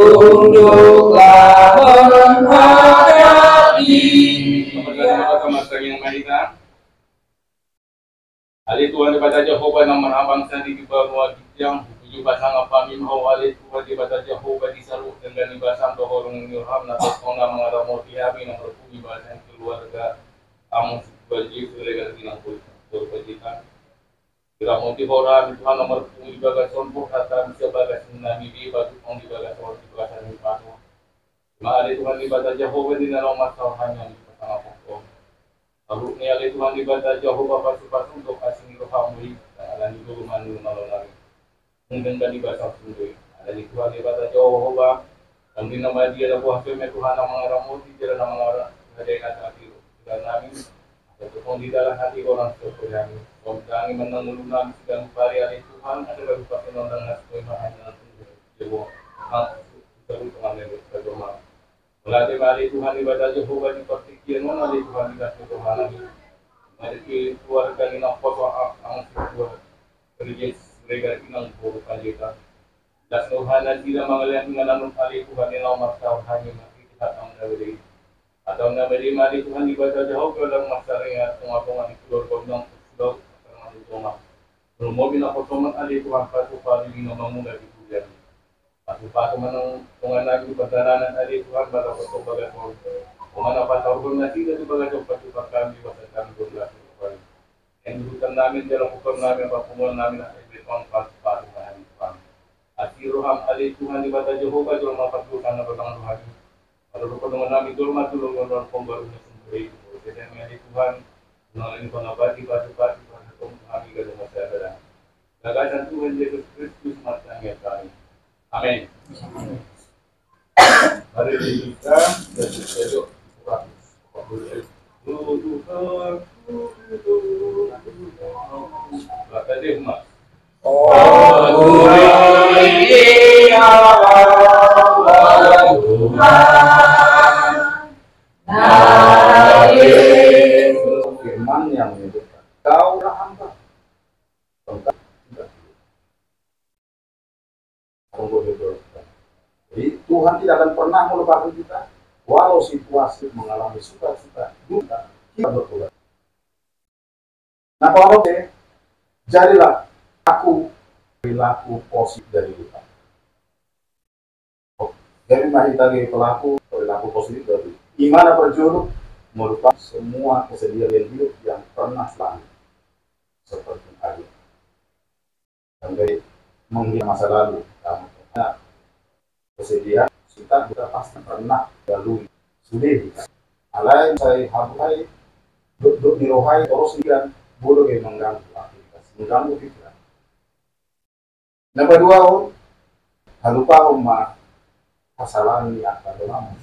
tunduklah menghadapi. Ali Tuhan daripada Jehovah nama abang sandi di bawah yang tujuh pasang apa minho ali Tuhan daripada Jehovah di salu dengan ibasam dohorong nurham na tosona mengarah moti abi na berpunyi bahasa keluarga amun bagi mereka tinang berpajikan kira moti horan Tuhan nomor punyi bagas sompo kata bisa bagas nami di batu ong di bagas orang di bagas ni patu ma ali Tuhan daripada Jehovah di dalam masa hanya di pasang apa Lalu ni ali Tuhan ibadah Jehovah pasu-pasu untuk asing rohamui dan itu manu malolari. Mungkin dari bahasa sundui. Ada di Tuhan ibadah Jehovah. Kami nama dia adalah buah firman Tuhan yang mengaramoti jalan yang mengarah dari kata itu. Dan kami ataupun di dalam hati orang seperti kami. Kami menanggung kami sedang pari ali Tuhan adalah rupa penondang nasib Tuhan yang Jehovah. Terus mengambil berdoa. Melatih mari Tuhan ibadah Jehovah di pertikian mana di Tuhan dikasih Tuhan lagi. Mari keluarga ini nampak soal ang sebuah kerja mereka inang puru kanjita. Das Tuhan dan tidak mengalami dengan kali Tuhan yang nomor tahu hanya mati kita tahu dari. Atau nabi mari Tuhan ibadah Jehovah dalam masalahnya pengapungan di keluarga yang sudah karena itu rumah. Belum mau bina potongan ali Tuhan patu pali ngomong dari Tuhan. Patu manong penganag di pagdaranan ali Tuhan bala ko bagat mo. Kung ano pa tawag na sila di bagat yung patupak kami wasa kami gula Tuhan. Yang dudukan namin dalam hukum namin papunguan namin ang ibang patu na ali Tuhan. At iroham ali Tuhan di bata Jehovah dalam mapatukan na batang Tuhan. Malulupan naman namin durma tulong ng kong baru na sumbre. Kasi ang ali Tuhan nang pangabati patu-patu Tuhan kung kami gano'n masyadara. Nagasan Tuhan Jesus Kristus matangya kami. Amin. Mari kita berdoa. Firman yang menyebutkan kaulah hamba. Jadi Tuhan tidak akan pernah melupakan kita walau situasi mengalami suka-suka duka kita bertobat. Nah kalau jadilah aku perilaku positif dari Tuhan. Jadi mari tadi pelaku perilaku positif dari iman berjuru melupakan semua kesedihan hidup yang pernah selalu seperti hari dan dari menghina masa lalu karena kesedihan kita pasti pernah lalui sudah alai saya habai duduk di rohai terus dan bodoh yang mengganggu aktivitas mengganggu pikiran. Nomor dua halupa rumah kesalahan yang akan lama.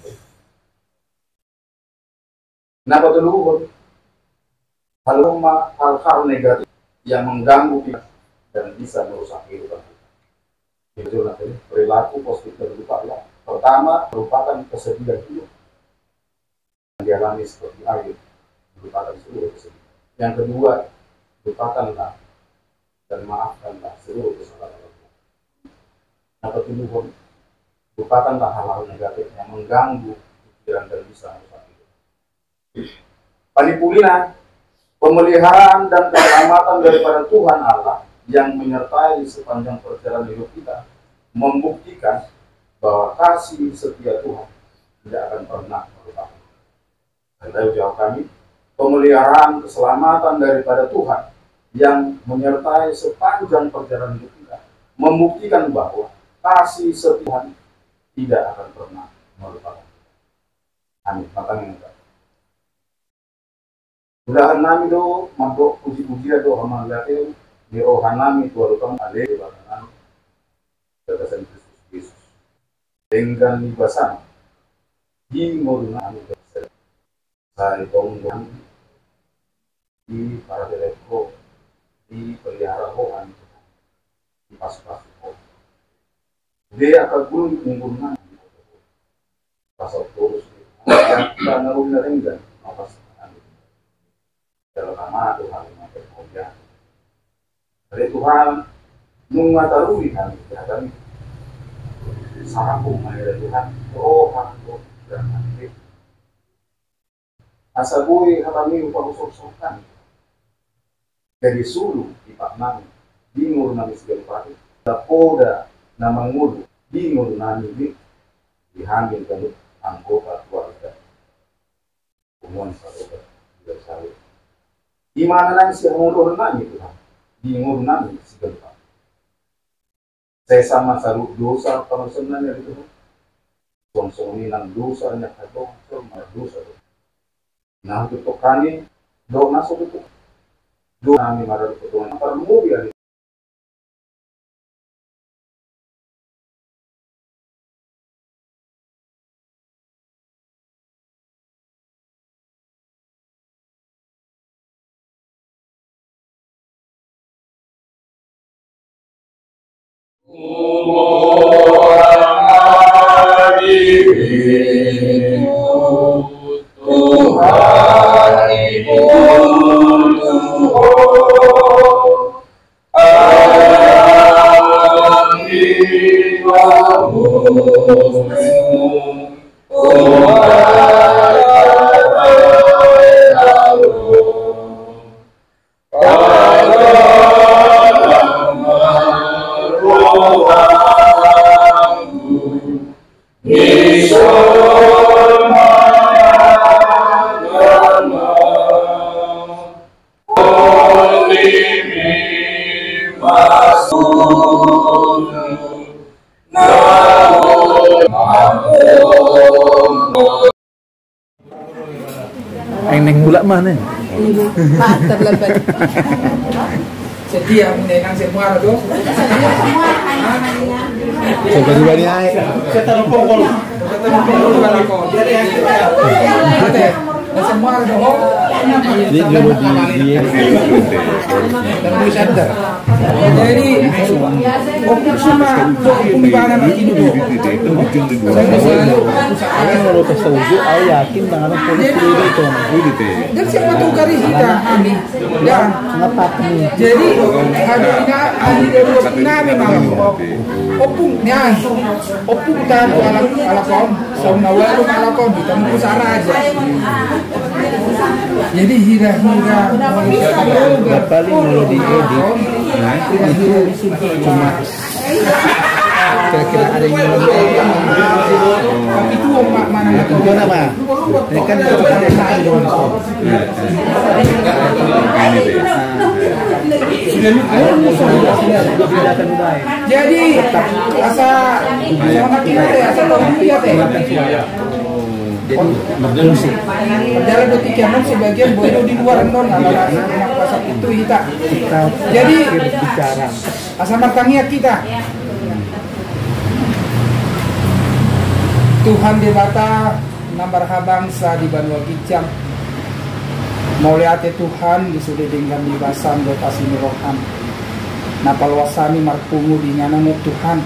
Nomor dua halupa hal-hal negatif yang mengganggu pikiran dan bisa merusak kehidupan. Itu nanti perilaku positif dan lupa. Pertama merupakan kesedihan hidup yang dialami seperti air merupakan seluruh kesedihan. Yang kedua lupakanlah dan maafkanlah seluruh kesalahan. Yang ketiga lupakanlah hal-hal negatif yang mengganggu pikiran dan bisa merusak hidup. Panipulina pemeliharaan dan keselamatan daripada Tuhan Allah yang menyertai sepanjang perjalanan hidup kita membuktikan bahwa kasih setia Tuhan tidak akan pernah melupakan. Dan jawab kami, pemeliharaan keselamatan daripada Tuhan yang menyertai sepanjang perjalanan hidup kita membuktikan bahwa kasih setia Tuhan tidak akan pernah melupakan. Amin. Matangin kita. Mudahan nami do mampu puji-pujian do hamanggate di rohanami tuarutang ale di batanami gagasan Kristus Yesus dengan libasan di morungan saya tonggang di para deleko di pelihara rohan di pas-pas dia akan gulung menggunakan pasal terus yang kita narung-narenggan apa dalam nama Tuhan yang bermulia. Dari Tuhan mengatarui kami, sarapong manila Tuhan, rohan ko, dan nanti. Asabuhi hatami upag-usok-usokan. Jadi sulu di Pak Nami, bingur nami segala pati. Dapoda na mangulo, bingur nami dihamil ganut anggota keluarga. Umuan sa lugar, tidak salit. Di mana nang siya ngulur nami Tuhan, bingur nami segala pati. Saya sama sarut dosa pamasunannya itu. Konsumsi ng dosa niya kato, sama dosa. Nah itu kani do nasok itu. Do nami marar ko doon. Parmubi ali. Anh neng pula mana? Terlebat. Jadi yang menenang semua itu. Coba dua ni ay. Saya telepon kalau. Jadi yang semua itu. Dia dulu di center. Jadi oknum semua pembicaraan begini dulu. Saya kalau kesetuju, aku yakin dengan polisi itu. Dan siapa tuh kari kita kami. Ya. Kenapa ni? Jadi hadina ahli dari memang opung niyan. Opung tayo alakon. So nawalo alakon kita mo sara aja. Jadi hira-hira paling mau diedit itu cuma kira-kira ada yang itu mana itu nama ini kan jadi asa sama kita teh asa dia teh jadi berfungsi dalam detik yang sebagian bodoh di luar non ala kuasa itu kita jadi bicara asa martangnya kita Tuhan debata nambar bangsa di Banua Gicam mauliate Tuhan disudah dengan dibasan do pasimirohan napalwasami marpungu di nganamu Tuhan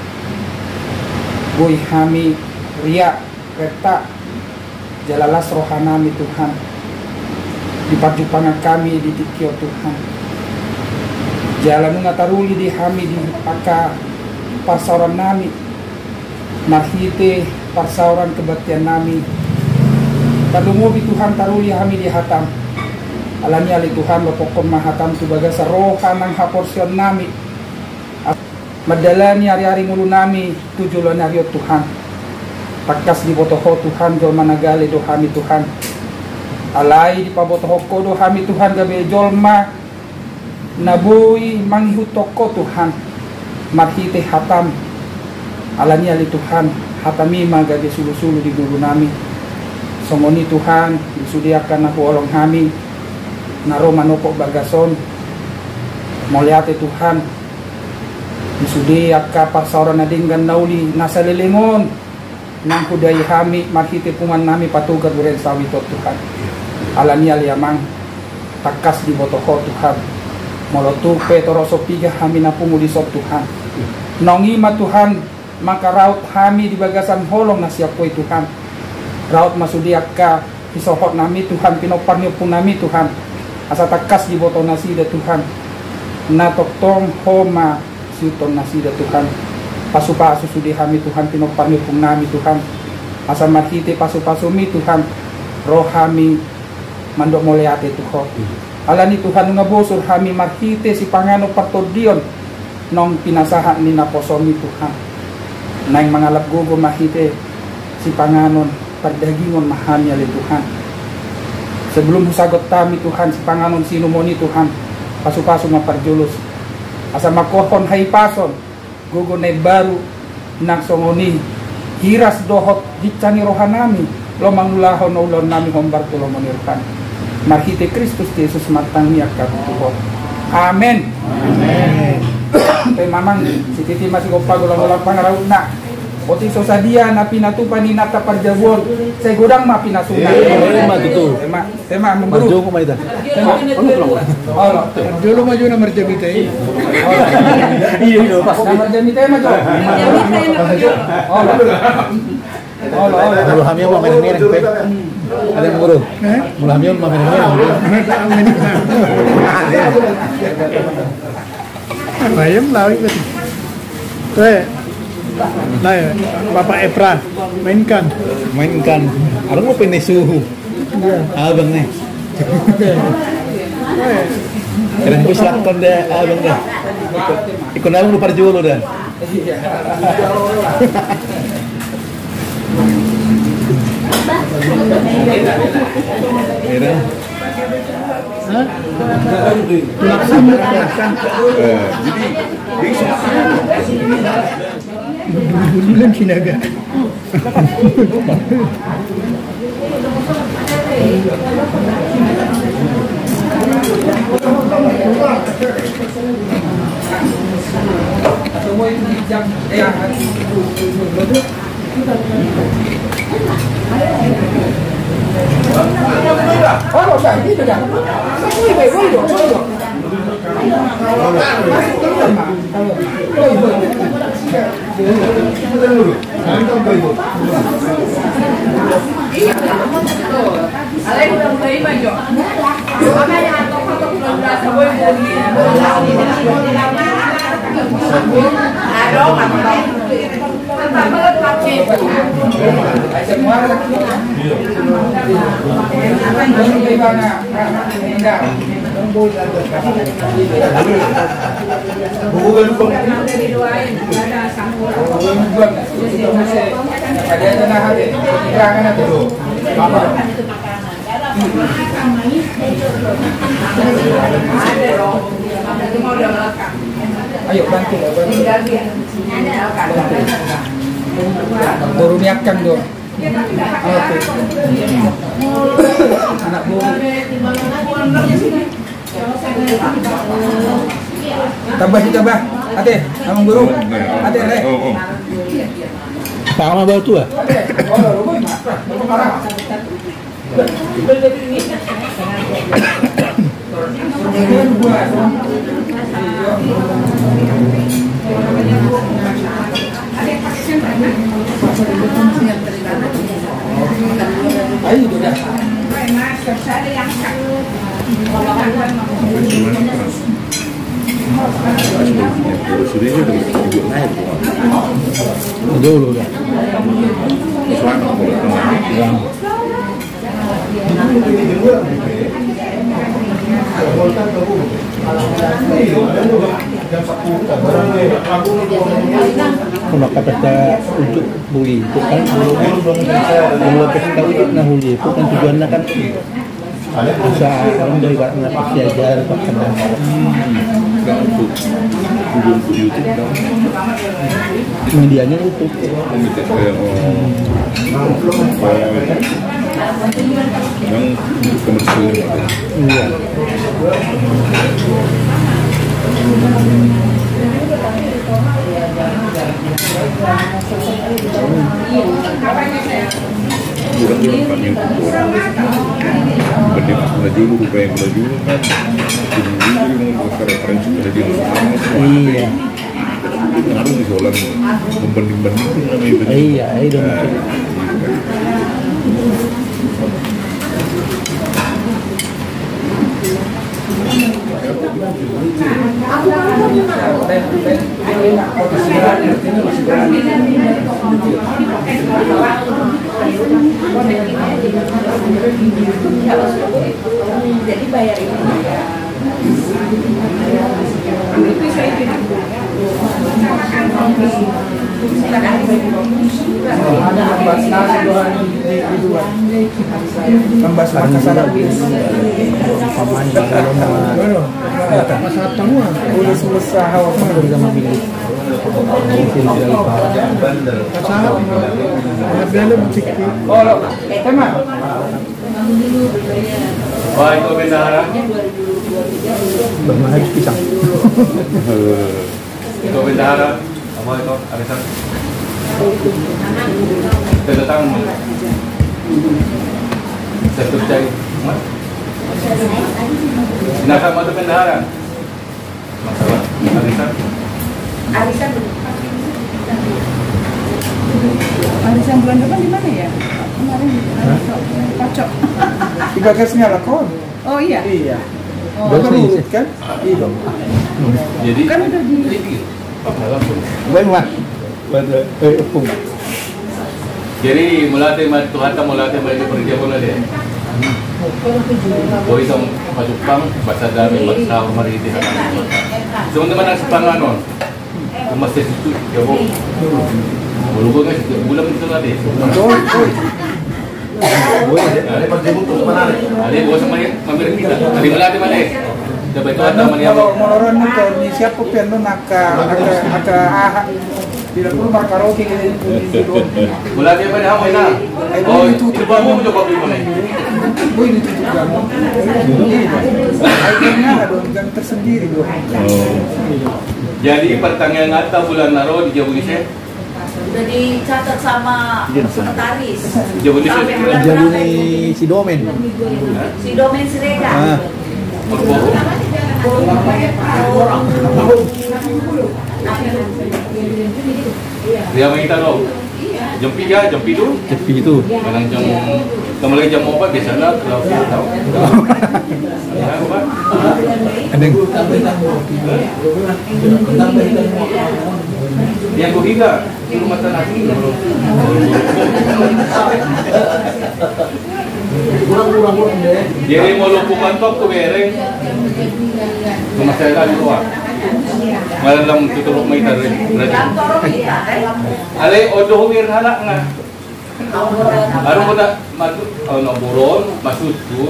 boy hami ria reta jalalas rohanami Tuhan di parjupangan kami di tikio Tuhan jalan ngataruli di hami di paka pasaran nami marhite pasaran kebaktian nami talungobi Tuhan taruli hami di hatam alami ali Tuhan lopokon mahatam sebagai sarohan ng haporsion nami madalani hari-hari mulu nami tujuan hari Tuhan takas di botoho Tuhan jol managali do hami Tuhan alai di pabotoho ko do hami Tuhan gabe jolma nabui manghutoko Tuhan marhite hatam alani ali Tuhan hatami magabe sulu-sulu di guru nami somoni Tuhan disudiakan aku olong kami naro manopok bagason moliate Tuhan disudiakan pasaran nadinggan nauli nasa lelengon nang kudai hami marhite puman nami patugar buren sawi to Tuhan alani aliamang takas di botoho Tuhan molotupe toroso piga hami napungu di sop Tuhan nongima Tuhan maka raut hami di bagasan holong nasiapoi Tuhan raut masudiaka isohot nami Tuhan pinoparnyo pun nami Tuhan asa takas di boto nasida Tuhan na toktong homa siuton nasida Tuhan pasu-pasu sudi kami Tuhan pinopamipung nami Tuhan asa marhite pasu-pasumi Tuhan roh kami mandok moleate Tuhan alani Tuhan nga bosor kami marhite si pangano patodion nong pinasahan ni naposomi Tuhan naing mangalap gugo mahite si panganon perdagingon mahami ali Tuhan sebelum sagot kami Tuhan si panganon sinumoni Tuhan pasu-pasu maparjulus asa makohon hay pason gugo na baru naksongoni hiras dohot hicani rohanami lo mangulahon ulon nami hombar tulo monirkan marhite Kristus Yesus matang niak Tuhan amen amen kay mamang si titi masih ulang pangaraw na oti sosadia na pinatupan ni nata parjabon say gudang mapinasuna tema mengguru Maju ko may ita. dulu maju na marjabita Iya pas. na marjabita maju Mulu hamil mah mereng-mereng pe. Ada yang ngurus. Mulu hamil mah mereng-mereng. Bayam lawik betul. Tuh, nah, Bapak Epra mainkan. Orang mau pindah suhu. Abang nih. Keren gue selakon deh, abang deh. Ikut abang lu parjulo dah. Kira. Bulan Sinaga. semua itu dijam oh udah gitu dah ayo bantu baru niatkan dong oke anak bu tambah ate amang guru ate re Sama baru tua. ayo sudah Dulu dah. Kena kata untuk bui itu kan kalau kita ujuk nah huli itu kan tujuannya kan bisa orang dari barat nafsi ajar bahkan untuk YouTube medianya itu yang komersial iya kurang kan yang berdiri melaju rupanya melaju kan jadi mau referensi melaju iya harus disolan membanding-banding iya itu maksudnya Jadi bayar ini. Wah, itu bendahara. Bermahal pisang. Itu bendahara. Apa itu? Arisan. Kita datang. Satu cai. Nasa mata bendahara. Masalah. Arisan. Arisan bulan depan di mana ya? Kemarin Pacok. Di bagasnya lakon. Oh iya. Iya. Oh, Berurut kan? Iya. Jadi kan udah di Baik mah. Pada upung. jadi mulai Tuhan tak mulai di perjalanan dia. Kau isang masukang bahasa dami bahasa mariti hana. Teman-teman ang sepanganon. Kumasti situ jabo. Bulugo nga situ bulan itu tadi. Ada perjalanan untuk mana? Ali bos mamir kita. Ali mulai mana? Dapat itu ada mana? Kalau mororan itu ni siapa piano naka bila pun karaoke gitu doon. Mulai dia mana hamai na? Oh itu bangun coba beli mana? Boy itu juga. Akhirnya ada gang tersendiri doon. Jadi pertanyaan Natal bulan Naro di Jawa Indonesia. udah dicatat sama sekretaris. Jawa Indonesia. Jadi ni si Domen. Si Domen Siregar. Ah, Dia main taruh. Jam 3, jam 7. cepi itu. Kadang jam mulai jam 4 biasanya kalau tahu. Ya, apa? Ada Yang ketiga, itu mata nasi. Jadi mau lumpukan top tu bereng. Rumah saya lagi tua. Malam tutup mai tadi. Kantor kita, Ale odo wir halak nga. Aron mo na masuk buron, masuk tu.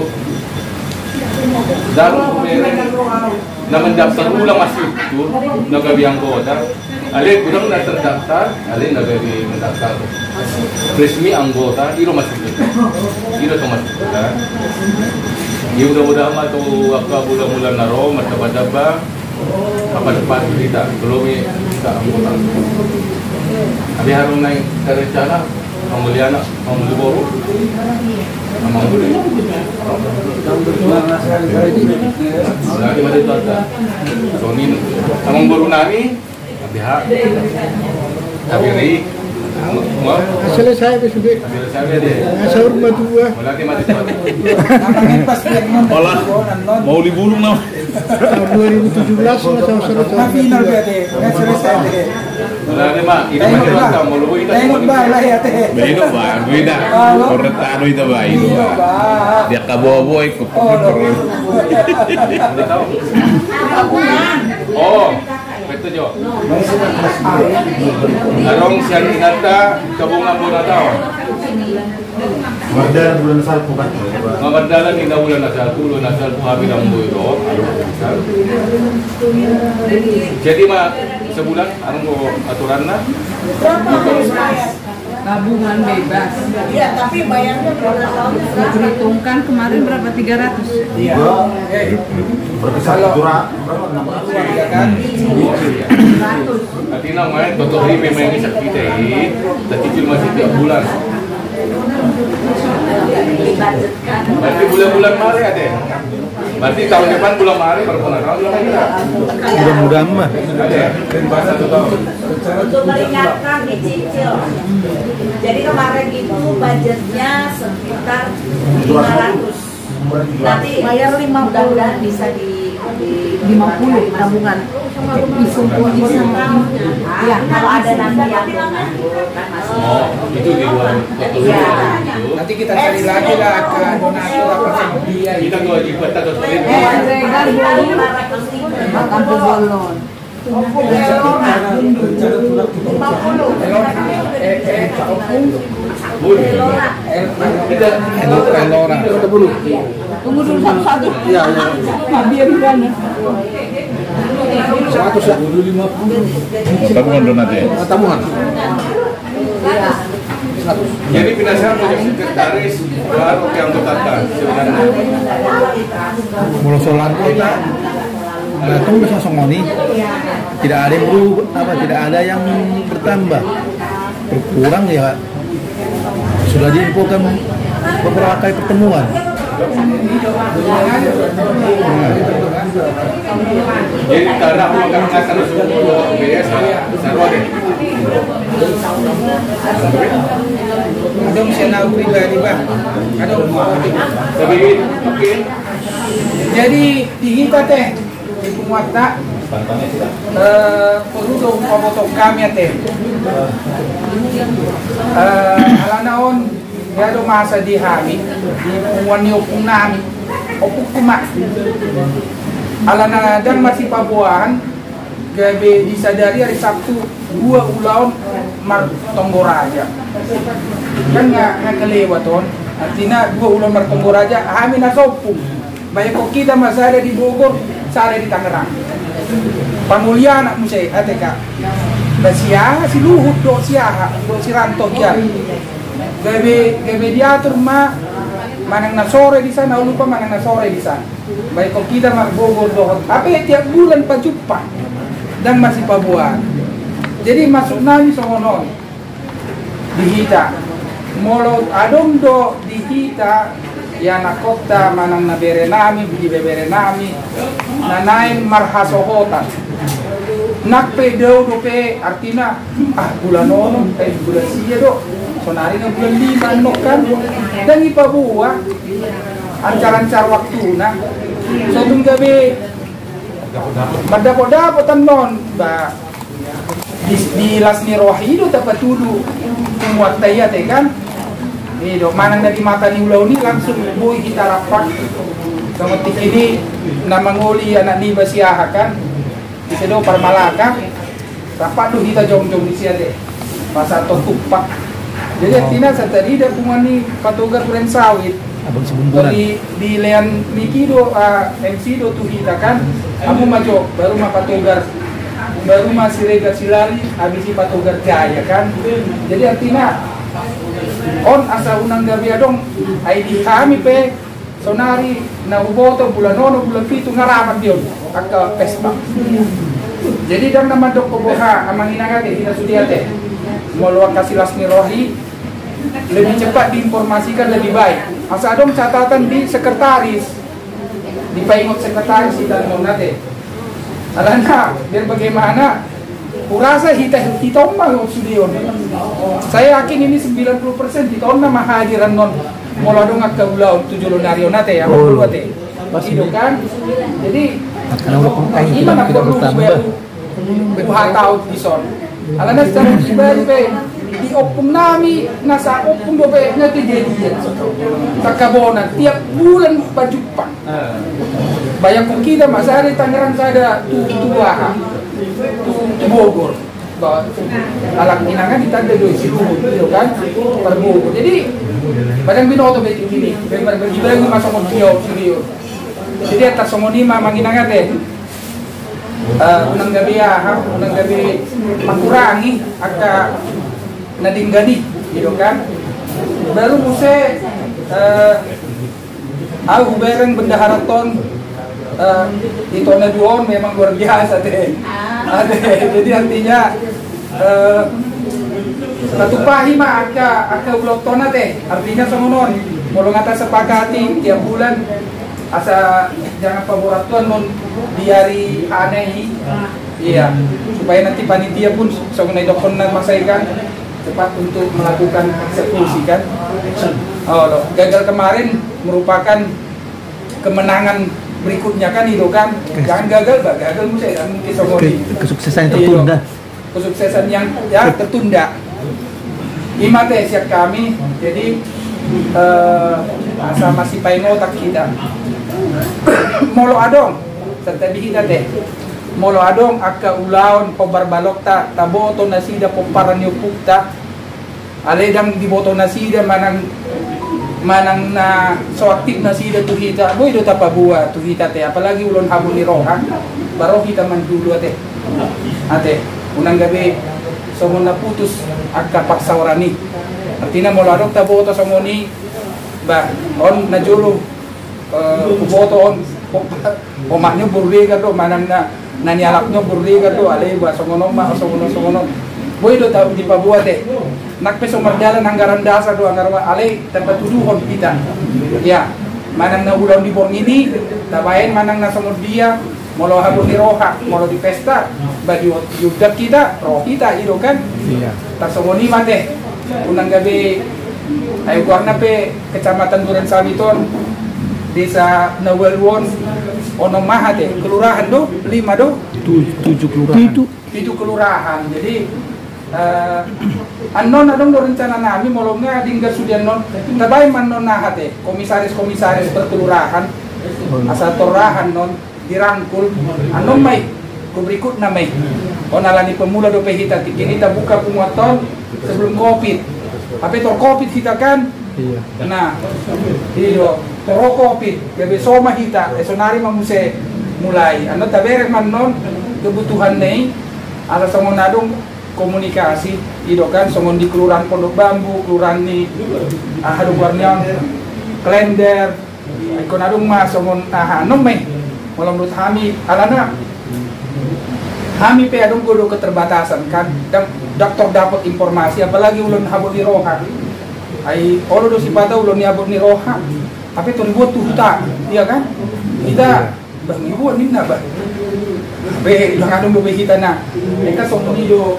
Daru bereng na mendaftar ulang masuk tu, nagabiang kota. Ale kurang na terdaftar, ale nagabi mendaftar. Resmi anggota, iro masuk tu. Iro to masuk tu. Ya mudah-mudahan matu apa bulan-bulan naro mataba-taba apa depan kita belum kita anggota. Abi harus naik rencana pemulihan baru. Amang dulu. Lagi mana itu ada. Sony amang baru nami. Abi ha. Abi ri. Selesai sudah. Saya deh. Sahur berdua. Lagi mana itu ada. Namanya pas Vietnam. Olah. Mau dibulung nama. Tahun 2017 masa selesai. Final berarti. Nggak selesai deh. Lagi mah itu masih ada mau lu itu. Tengok ba lah ya teh. Begitu bang, beda. Korretano itu bang, itu bang. Dia kabobo ikut. Oh, betul jo. Arong siang inata kabungan bulan tahun. Warga bulan salpo kan. Mabardalan kita bulan asal tulo nasal puhabi ng buiro. Jadi mah sebulan arong ko aturan na. Tabungan bebas. Iya, tapi bayarnya berapa tahun? Diperhitungkan kemarin berapa 300? Iya. Berkisar curah berapa? Ya kan? At ina ngayon, totoo rin may may sakit eh. Taticil masih tiap bulan. Berarti bulan-bulan Maret ada. Berarti tahun depan bulan Maret baru pernah tahun lagi lah. mudah-mudahan mah. Ada. Bahasa 1 tahun. Untuk meringankan nih cicil. Jadi kemarin itu budgetnya sekitar 500. Nanti bayar 50 dan bisa di 50 tabungan. Ya, kalau ada nanti yang Oh, itu di luar betul. Nanti kita cari lagi lah ke donatur apa sama dia. Kita kewajiban kita harus beli. makan bolon. Elora. Tunggu dulu satu-satu. Iya, iya. Biar di sana. 100 ya. Tabungan donatnya. Tamuhan. Jadi penasaran punya sekretaris baru yang bertata sebenarnya. Mulu solar kita datang bisa songoni. Tidak ada yang berubah, tidak ada yang bertambah. Berkurang ya. Sudah diinfokan beberapa kali pertemuan. Jadi karena makan makan semua BS sarwa deh. Ada misalnya pribadi bang, ada Tapi mungkin jadi di kita teh di penguata perlu dong foto kami teh. Alanaon ya do masa di hami di puan yopung nami opuk kumak. Alana dan masih pabuahan gabe disadari hari Sabtu 2 ulaun mar Tonggoraja kan nggak kelewaton artinya 2 ulan mar Tonggoraja kami nasopung banyak kok kita masih ada di Bogor saya ada di Tangerang pamulia anak musai ATK basia si Luhut do siaha do si Ranto ya gabe diatur manang na sore di sana, lupa manang na sore di sana. Baik kok kita mar Bogor dohot, tapi tiap bulan pajuppa dan masih pabuan. Jadi masuk nami songonon dihita. Molo adong do dihita ya nakota manang na bere nami, biji bere nami, nanain marhasohotan. Nakpe do pe artina bulan ono bulan sia do. Sonari ng bulan 5 kan dan ipabuwa ancar-ancar waktu na so itong gabi madapo-dapotan non ba di las ni rohido tapatudo kumuat tayo kan do manang dari mata ni ulaw ni langsung boy kita rapat kamutik ini na manguli anak ni basiyaha kan isa do parmalaka rapat do kita jong-jong di siya de masa to tupak. Jadi artinya tadi ada pungani patogar bulan sawit. Di lean Miki do MC do tuh kita kan. Kamu maju baru mah patogar baru masih rega silari habis patogar jaya kan. Jadi artinya on asa unang gabi adong ID kami pe sonari na uboto bulan nono bulan pitu ngaramat diyon akka pesta. Jadi dan nama dok poboha amang inagate hina sudiate. Moluak kasih lasmi rohi lebih cepat diinformasikan lebih baik. Asa dong catatan di sekretaris di paingot sekretaris kita nonate. Alana biar bagaimana kurasa hitong mah studio. Saya yakin ini 90% hitong na mahadiran non moladong ak kaulau 7 lunario nate ya dua te. Itu kan. Jadi ini mana perlu buat tahu di son. Alana secara pribadi di opung nami nasa opung dobe nga kejadian sa Kabonan tiap bulan pajuppan bayang kung kita masa di Tangerang sada tuaha tu Bogor alak inangan ditanda do si Luhut kan per Bogor jadi badang binoto betik ini berjibalang masuk montiyo serius jadi atas somonima manginangan deh unang gabi mengurangi agak nadinggani gitu kan baru muse aku bereng bendahara ton itu duon memang luar biasa deh ada jadi artinya satu pahi mah aka ulok tona teh artinya semonon mau ngata sepakati tiap bulan asa jangan paboratuan non di hari aneh iya supaya nanti panitia pun sebenarnya dokon nang masaikan cepat untuk melakukan eksekusi kan. Oh, gagal kemarin merupakan kemenangan berikutnya kan itu kan jangan gagal bah gagal mungkin somoni Kesuksesan yang tertunda. Kesuksesan yang ya tertunda. Ima teh siap kami jadi asa masih paino tak kita molo adong tetapi kita teh molo adong akka ulaon pobar balok ta taboto nasida poparan yupukta aledang diboto nasida manang na so aktif nasida tu kita boy do tapabua tu kita teh apalagi ulon habul ni roha baro kita man dulu teh ate unang gabi somon na putus akka paksawarani artinya molo adong taboto somoni ba on najulu kuboto on omaknya burliga do manang na nanialaknya burliga do alay ba songono boy do tahu di pabua teh nak peso mardalan anggaran dasar do anggaran alay tempat tuduhon kita ya manang na ulang di borng ini tabain manang na somod dia molo habul ni roha molo di pesta bagi yudak kita roh kita itu kan iya tak somoni mate unang gabi ayo warna pe kecamatan Duren Sawiton desa Nawelwon ono mahate kelurahan do 5 do 7 kelurahan. 7 kelurahan. Jadi anon adong do rencana nami molongnya dinggar sudian non tabay man non nahate komisaris per kelurahan asal torahan non dirangkul anon may kubrikut na may onalani pemula do pehita kini kita buka pumuaton sebelum Covid. Tapi tor Covid kita kan iya. Nah, iyo toro Covid, gabi soma kita, esonari mamuse mulai. Ano taberek man non kebutuhan nih, ada songonadong komunikasi, ido kan songon di kelurahan Pondok Bambu, kelurahan ni hadung warnian, Klender, ikonadong mas songon nom meh, malam lut hami, alana. Kami pe adong kudu keterbatasan kan, dokter dapat informasi apalagi ulun habul ni roha. Ai olo do sipata ulun ni habul ni roha. Tapi tu ribuat tu tak, iya kan? Kita bang ribuat minna bah. Be bang adong be kita na. Mereka somoni do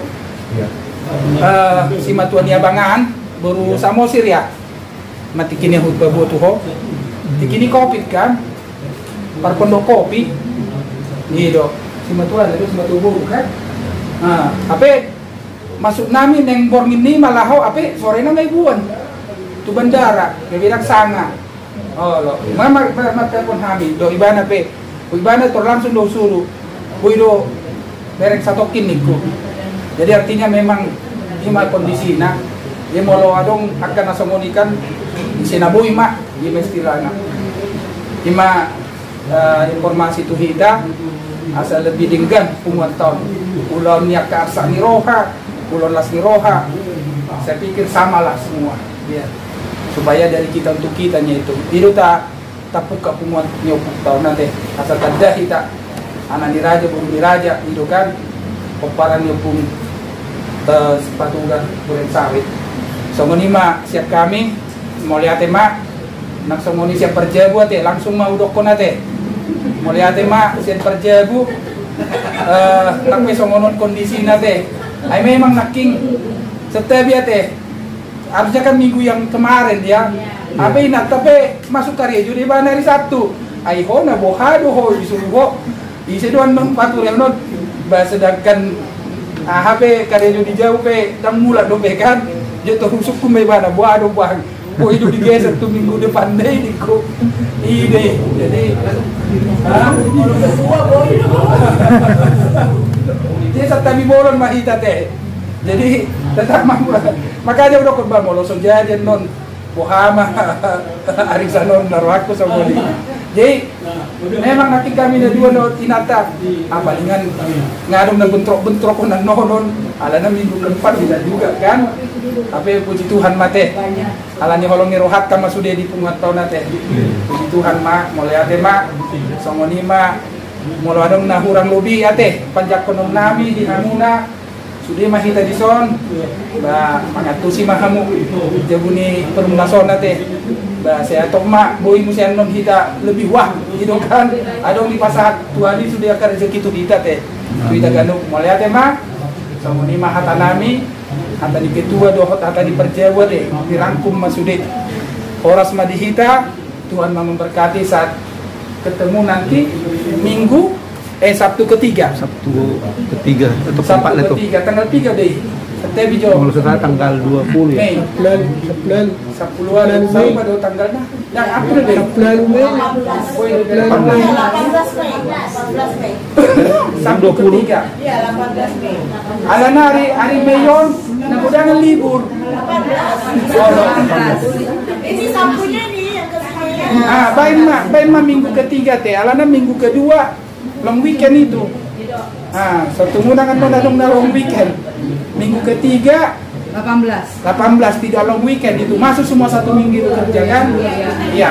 si matuan ni abangan baru samosir ya. Mati kini hut babu tu ho. Kini Covid kan? Par pondok kopi. Ni do si matuan itu si matubu kan? Nah, apa masuk nami neng borngin ni malaho apa sore na may buwan. Tu bandara, kebirak sanga. Oh lo, mama telepon kami, do ibana pe, ibana tor langsung do suruh, do bereng satu kiniku. Jadi artinya memang ima kondisi na, dia molo adong akan nasomonikan sinabuhi mak, di mestilana. Ima informasi tu hida, asal lebih dinggan pumuatan, ulon niak ke arsa ni roha, ulon las ni roha, saya pikir samalah semua, ya. Supaya dari kita untuk kitanya itu tidak tak puka pumuat nyopuk tahun nanti asal tadah kita anak diraja burung diraja itu kan peparan nyopung sepatugan bulan sawit somoni ma siap kami mau lihat mak nak somoni siap perjabu ate langsung mau dokon ate mau lihat mak siap perjabu tapi somonon kondisi nate ay memang naking setiap ate harusnya kan minggu yang kemarin ya. Apa ini? Tapi masuk karya jadi mana hari Sabtu. Aiho na bohado ho disuruh isi doan non patur yang non. Sedangkan HP karya jadi jauh pe dan mula do pe kan. Jatuh rusuk kumai bana bohado bang. Bo itu digeser tuh minggu depan deh diku. Ide. Jadi dia satabi bolon mahita teh. Jadi tetap makanya udah korban molo so jadi non bohama arisanon naruhaku sama dia. Jadi memang nanti kami na dua no tinata apa dengan ngadom na bentrok na nonon ala na minggu keempat tidak juga kan. Tapi puji Tuhan mate ala ni holong ni rohat kama sudah di pungat tahun nate. Puji Tuhan mak mulai ate mak songoni mak molo adong na hurang lobi ate panjak konom nami di hamuna sudah mahita di son, ba mangatusi mahamu, jabuni permunason nate, ba saya tok mak boy musian non kita lebih wah, gitu kan, adong di pasar tuali sudah akan rezeki tu kita teh, kita ganuk mulai ate mak, sama ni mah hata nami, hata di ketua dohot hata di perjawa teh, dirangkum masudet, horas madihita, Tuhan memberkati saat ketemu nanti Sabtu ketiga. Sabtu ketiga atau Sabtu keempat itu. ketiga, tanggal 3 deh. Setiap hijau. Kalau sekarang tanggal 20 ya. Mei. Bulan 10 Mei pada tanggalnya. Yang April deh. bulan Mei. 18 Mei. Sabtu ketiga. Iya, 18 Mei. Alana hari Meyon, nah udah libur. Ini Sabtunya nih yang ke-9. Baik mah minggu ketiga teh, alana minggu kedua long weekend itu. Satu undangan na long weekend. Minggu ketiga 18 tidak long weekend itu. Masuk semua satu minggu itu kerja kan? Iya.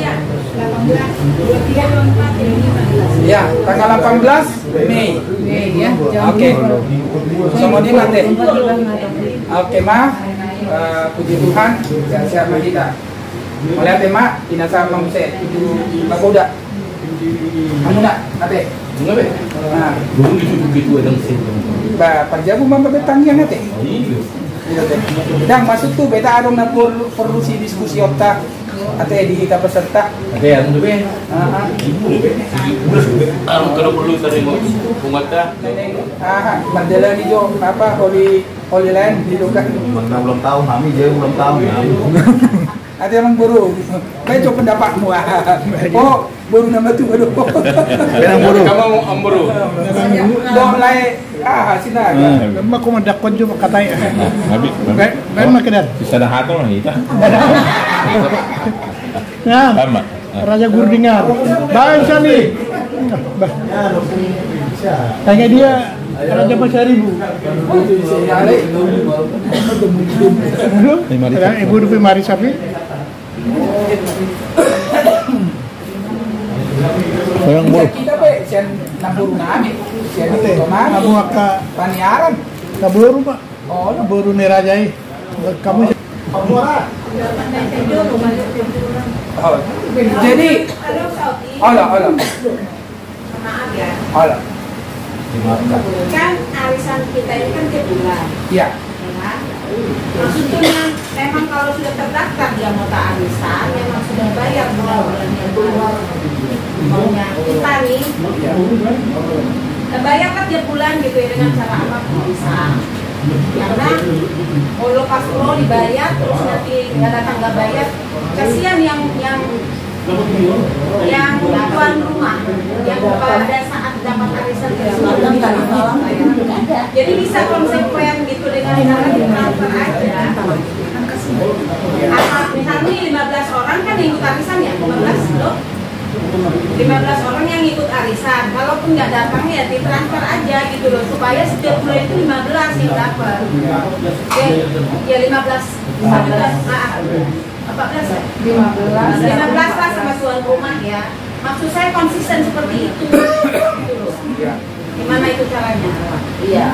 Ya, tanggal 18 Mei. ya. Oke. Semua di mana? Oke, Ma. Puji Tuhan, sehat-sehat sama kita. Melihat ya, Ma, inasa mamse itu bagoda. Kamu nak, ate? Enggak, Be. Nah, Belum gitu ada sih. ba panjabu mama betangnya ate. Iya. Dan masuk tuh beta adong na perlu si diskusi otak ate di kita peserta. Ada yang tuh, Be. Kalau perlu sering pemata. Mandala di jo apa Holy Land di kan. Mana belum tahu, kami jadi belum tahu. Ada yang buru. Baik coba pendapatmu. Oh, buru nama tuh aduh. Yang buru. Kamu amburu. Mulai sina. Lama ko madakon jo makatay. Nabi, Ben makedar. bisa dah hatol lah kita. Ya, Lama. Raja Gurdingar. Bang Sani. Tanya dia Raja Pasaribu. Ibu Dupi Mari Sapi. Yang buru. Kita pe sian naburu nami. Sian itu mana? Kamu aka Paniaran. kaburu Pak. Oh, kaburu ni Rajai. Kamu Oh, jadi Allah. Maaf ya. Allah. Kan arisan kita ini kan tiap bulan. Ya. Maksudnya memang kalau sudah terdaftar dia mau arisan, memang sudah bayar bulan-bulannya maunya kita nih. Bayar kan tiap bulan gitu ya dengan cara apa bisa. Karena kalau pas lo dibayar terus nanti nggak datang nggak bayar, kasihan yang tuan rumah yang pada saat dapat arisan jadi bisa konsekuen gitu dengan cara transfer aja. Misalnya 15 orang kan yang ikut arisan ya, 15 loh. 15 orang yang ikut arisan, kalaupun nggak datang ya ditransfer aja gitu loh, supaya setiap bulan itu 15 yang dapat. Ya 14 lah sama tuan rumah ya. Maksud saya konsisten seperti itu. Gimana itu caranya? Iya.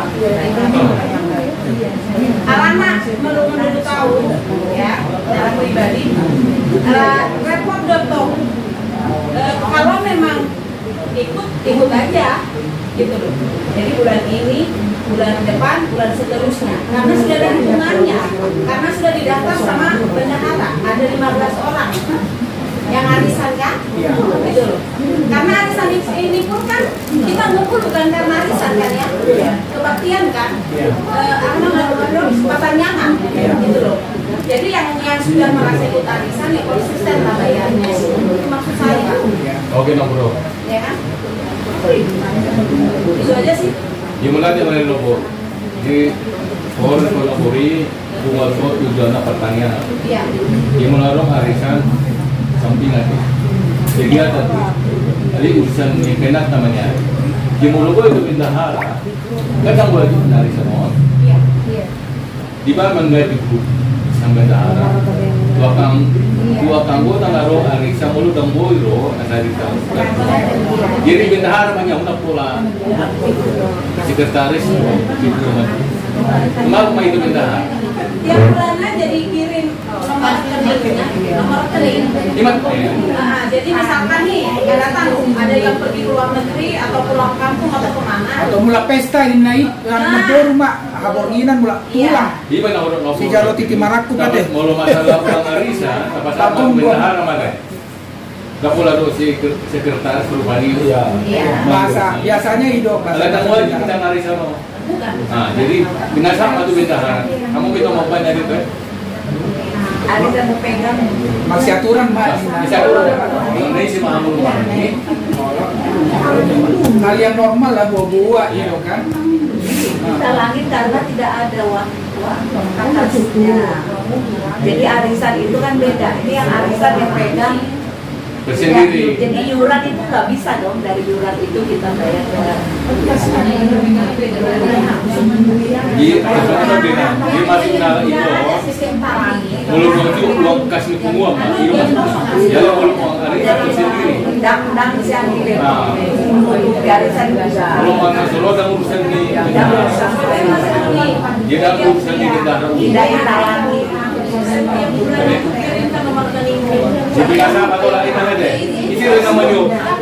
Alana menurut tahu ya, secara pribadi repot.com kalau memang ikut aja gitu loh. Jadi bulan ini, bulan depan, bulan seterusnya. Karena sudah ada hitungannya. Karena sudah didaftar sama bendahara. Ada 15 orang yang arisan kan? Gitu loh. Karena arisan ini pun kan kita ngumpul bukan karena arisan kan ya? Kebaktian kan? Kesempatan nyaman gitu loh. Jadi yang sudah merasa ikut arisan ya konsisten lah bayarnya. Itu maksud saya. Oke, bro. Ya kan? Itu aja sih. Gimana dia mulai lobo? Di orang kolabori buat tujuan pertanian. Iya. Gimana dong arisan sampingan? Jadi ada tadi urusan yang penak namanya. Gimana itu bendahara? Kadang gua itu arisan on. Iya. Di mana mengaji grup sampai bendahara? Dua kanggo tangaro arisan mulu damboiro arisan. Jadi bendahara banyak udah pula sekretaris gitu kan. Mau itu bendahara. Tiap bulan aja dikirim nomor rekening. Jadi misalkan nih datang ada yang pergi ke luar negeri atau pulang kampung atau kemana? Atau mula pesta ini naik nabur mak habornginan mula pulang. Di mana orang Si jalo titi maraku kate. Mau masalah pulang arisan apa sama bendahara mana? Kapula do si sekretaris perubahan itu. Iya. Biasanya hidup. Alatang wajib kita nari sama. Nah, jadi dengan sama tuh bentaran. Kamu kita mau banyak itu ya? Arisan mau pegang. Masih aturan Mbak. Bisa dulu. Ini si Mahamud ini. Hal yang normal lah buah-buah gitu kan. Kita langit karena tidak ada uang atasnya. Jadi arisan itu kan beda. Ini yang arisan yang pegang Bersendiri. jadi iuran itu nggak bisa dong, dari iuran itu kita bayar ke Iya, maksudnya beda. Dia masih nala itu. Belum nanti uang kasih semua, Pak. Itu masuk. Ya, kalau uang arisan bersendiri. undang-undang siang ini. Di arisan bisa. Kalau mana solo dan urusan di dia dah urusan di kendaraan. Tidak yang tayang. Jadi kasar atau lain ada. Isi namanya.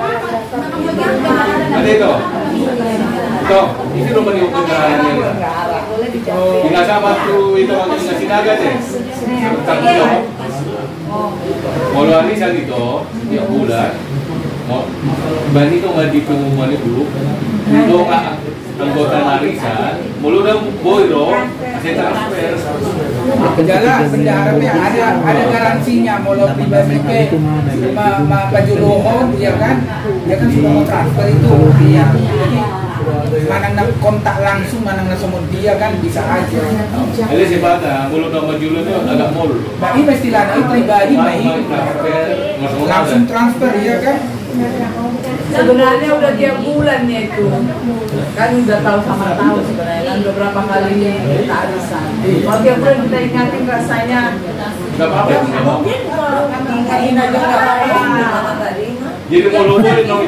Ada itu. Toh, isi namanya kendaraan ini. Tinggal sama tuh itu waktu ngasih naga deh. Tanggung jawab. Kalau arisan itu tiap bulan, mau bani itu nggak di pengumuman itu, itu anggota arisan, mulu udah boiro, saya transfer. Jalan bendaharapnya ada garansinya mau pribadi ke Pajulohon ya kan sudah mau transfer itu dia. Jadi mana kontak langsung mana semua dia kan bisa aja. Ada siapa mulu udah maju itu agak mulu. Nah ini istilahnya pribadi langsung transfer ya kan. Sebenarnya udah tiap bulannya itu kan udah tahu sebenarnya kan beberapa kali kita arisan. Kalau tiap bulan kita ingatin rasanya Nggak apa-apa. ingatin aja nggak apa-apa. Jadi mulu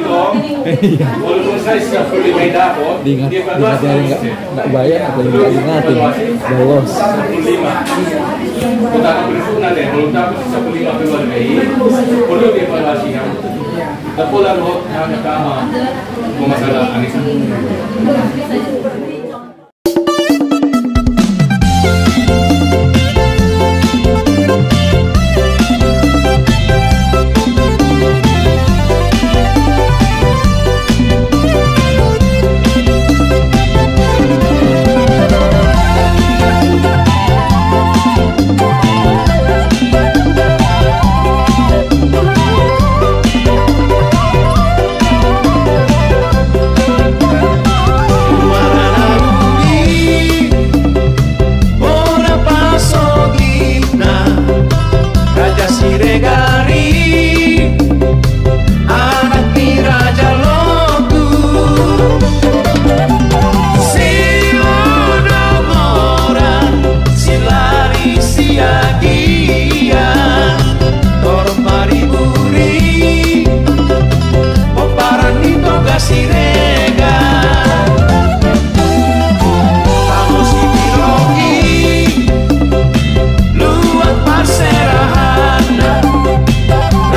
saya siap beli beda kok. Dia nggak bayar atau nggak ingatin bolos. 45. Kita akan bersunnah deh. Belum dapat 15 keluar dari. Perlu dievaluasi kan. Tapi lalu yang pertama masalah arisan.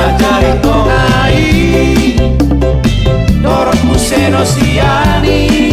Dorotmu senosiani